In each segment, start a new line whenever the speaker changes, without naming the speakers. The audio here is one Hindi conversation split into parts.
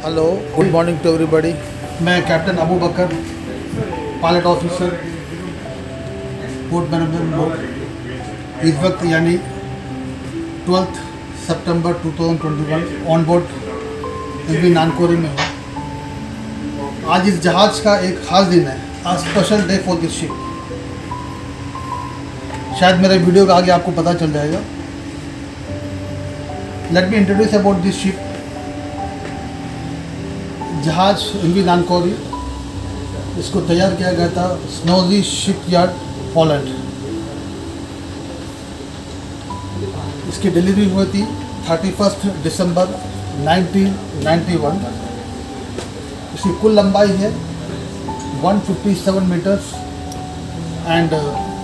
Hello, good morning to everybody. मैं captain Abu Bakar, pilot officer, port management board. इस वक्त यानी 12 सितंबर 2021 ऑन बोर्ड एमवी नानकोरी में हूँ। आज इस जहाज़ का एक ख़ास दिन है, आज special day for this ship. शायद मेरे वीडियो का आगे आपको पता चल जाएगा। Let me introduce about this ship. जहाज एमवी नानकोरी, इसको तैयार किया गया था स्नोजी शिपयार्ड, पोलैंड। इसकी डिलीवरी हुई थी 31 दिसंबर 1991। इसकी कुल लंबाई है 157 मीटर्स एंड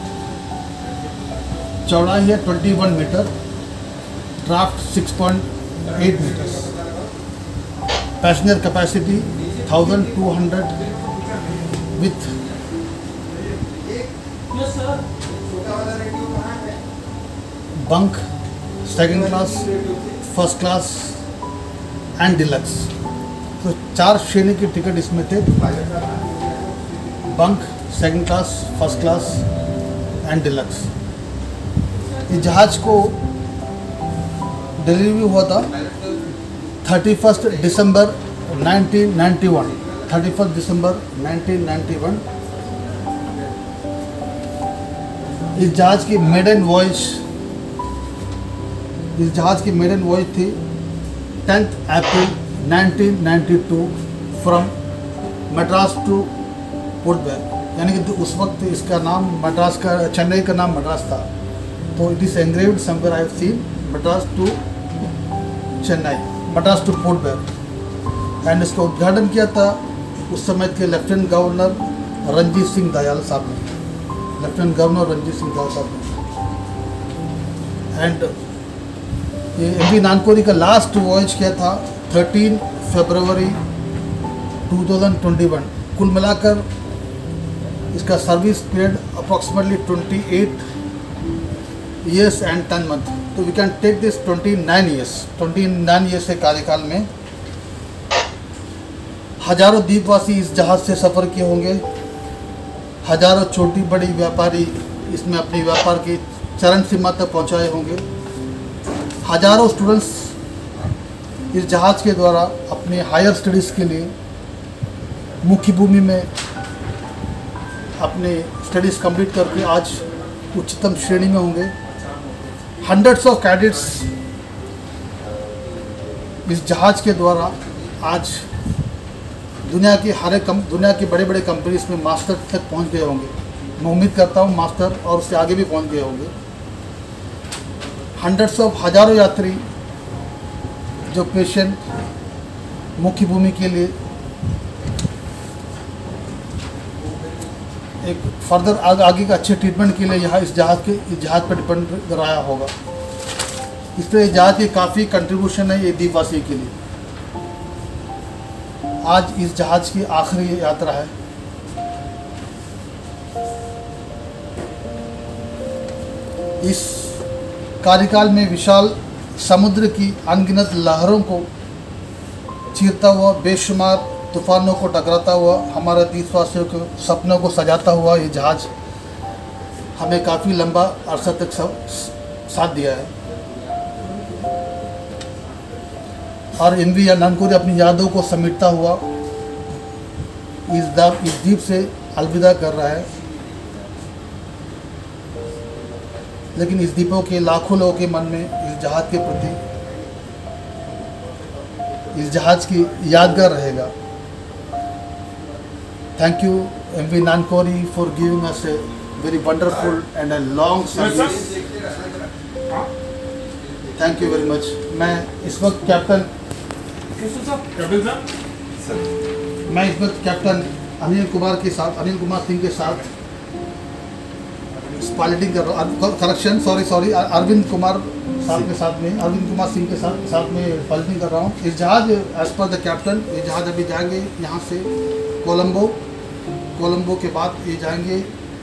चौड़ाई है 21 metre, draft 6.8 metres. Passenger capacity 1200 with bunk, second class, first class and deluxe. तो 4 श्रेणी की टिकट इसमें थे, bunk, second class, first class and deluxe. इस जहाज़ को डिलीवरी हुआ था 31 दिसंबर 1991। 31 दिसंबर 1991 इस जहाज़ की मेडन वॉयज थी 10 April 1992 from Madras to Port Blair. यानी कि उस वक्त इसका नाम मद्रास का, चेन्नई का नाम मद्रास था। तो it is engraved somewhere I have seen Madras to Chennai, Madras to Port Blair. And इसका उद्घाटन किया था उस समय के लेफ्टिनेंट गवर्नर रणजीत सिंह दयाल साहब ने, लेफ्टिनेंट गवर्नर रणजीत सिंह दयाल साहब ने। एंड ये एमवी नानकोरी का लास्ट वॉयज किया था 13 फरवरी 2021। कुल मिलाकर इसका service period approximately 28 years and 10 months। तो we can take this 29 years के कार्यकाल में हजारों द्वीपवासी इस जहाज़ से सफ़र किए होंगे। हजारों छोटी बड़ी व्यापारी इसमें अपनी व्यापार की चरम सीमा तक पहुंचाए होंगे। हजारों स्टूडेंट्स इस जहाज़ के द्वारा अपने हायर स्टडीज़ के लिए मुख्य भूमि में अपने स्टडीज़ कंप्लीट करके आज उच्चतम श्रेणी में होंगे। हंड्रेड्स ऑफ कैडेट्स इस जहाज़ के द्वारा आज दुनिया की बड़े बड़े कंपनीज में मास्टर तक पहुंच गए होंगे। मैं उम्मीद करता हूं मास्टर और उससे आगे भी पहुंच गए होंगे। हंड्रेड्स ऑफ हजारों यात्री जो पेशेंट मुख्य भूमि के लिए एक फर्दर आगे का अच्छे ट्रीटमेंट के लिए यहाँ इस जहाज़ पर डिपेंड रहा होगा। इसलिए जहाज़ की काफ़ी कंट्रीब्यूशन है ये द्वीपवासी के लिए। आज इस जहाज़ की आखिरी यात्रा है। इस कार्यकाल में विशाल समुद्र की अनगिनत लहरों को चीरता हुआ, बेशुमार तूफानों को टकराता हुआ, हमारे देशवासियों के सपनों को सजाता हुआ ये जहाज़ हमें काफ़ी लंबा अरसा तक साथ दिया है। और एमवी नानकोरी अपनी यादों को समेटता हुआ इस द्वीप से अलविदा कर रहा है। लेकिन इस द्वीपों के लाखों लोगों के मन में इस जहाज़ के प्रति, इस जहाज़ की यादगार रहेगा। Thank you MV Nankori for giving us a very wonderful and a long service. Thank you very much. मैं इस वक्त कैप्टन अनिल कुमार सिंह के साथ पायलटिंग कर रहा हूँ। करेक्शन, सॉरी अरविंद कुमार सिंह के साथ में पायलटिंग कर रहा हूँ। इस जहाज़ एज पर द कैप्टन, ये जहाज़ अभी जाएंगे यहाँ से कोलंबो के बाद ये जाएंगे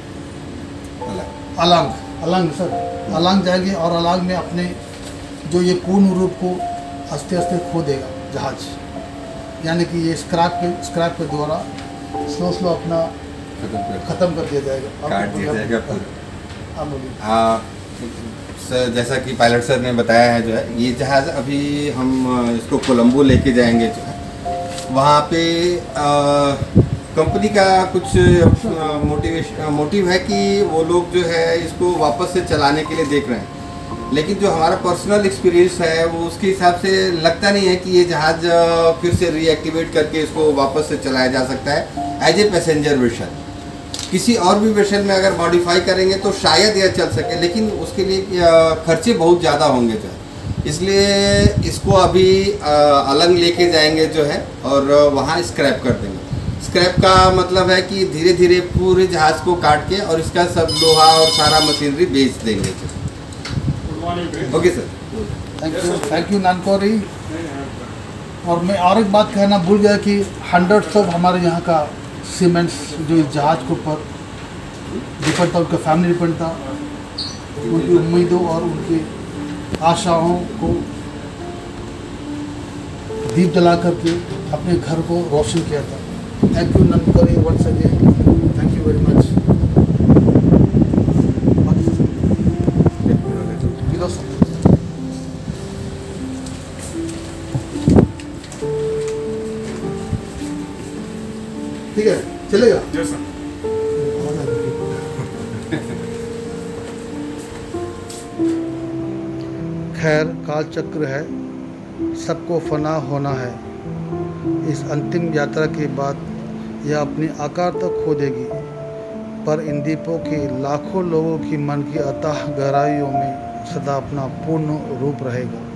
अलांग जाएंगे और अलांग में अपने जो ये पूर्ण रूप को आस्ते आस्ते खो देगा जहाज़। यानी कि ये स्क्रैप के द्वारा स्लो अपना ख़त्म कर दिया जाएगा,
काट दिया जाएगा।
हाँ बोलिए।
सर जैसा कि पायलट सर ने बताया है, जो है ये जहाज़ अभी हम इसको कोलंबो लेके जाएंगे, जो है वहाँ पे कंपनी का कुछ मोटिव है कि वो लोग जो है इसको वापस से चलाने के लिए देख रहे हैं, लेकिन जो हमारा पर्सनल एक्सपीरियंस है वो उसके हिसाब से लगता नहीं है कि ये जहाज़ फिर से रीएक्टिवेट करके इसको वापस से चलाया जा सकता है एज ए पैसेंजर वेसल। किसी और भी वेसल में अगर मॉडिफाई करेंगे तो शायद यह चल सके, लेकिन उसके लिए खर्चे बहुत ज़्यादा होंगे जो है, इसलिए इसको अभी अलग लेके जाएंगे जो है और वहाँ स्क्रैप कर देंगे। स्क्रैप का मतलब है कि धीरे धीरे पूरे जहाज़ को काट के और इसका सब लोहा और सारा मशीनरी बेच देंगे। Okay sir,
thank you Nancowry. और मैं और एक बात कहना भूल गया कि हंड्रेड्स ऑफ हमारे यहाँ का सीमेंट्स जो इस जहाज़ के ऊपर डिपेंड था, उनका फैमिली डिपेंड था, उनकी उम्मीदों और उनकी आशाओं को दीप जला करके अपने घर को रोशन किया था। Thank you Nancowry once again, thank you very much. ठीक है, चलेगा। खैर कालचक्र है, सबको फना होना है। इस अंतिम यात्रा के बाद यह अपने आकार तक खो देगी, पर इन दीपों के लाखों लोगों की मन की अथाह गहराइयों में सदा अपना पूर्ण रूप रहेगा।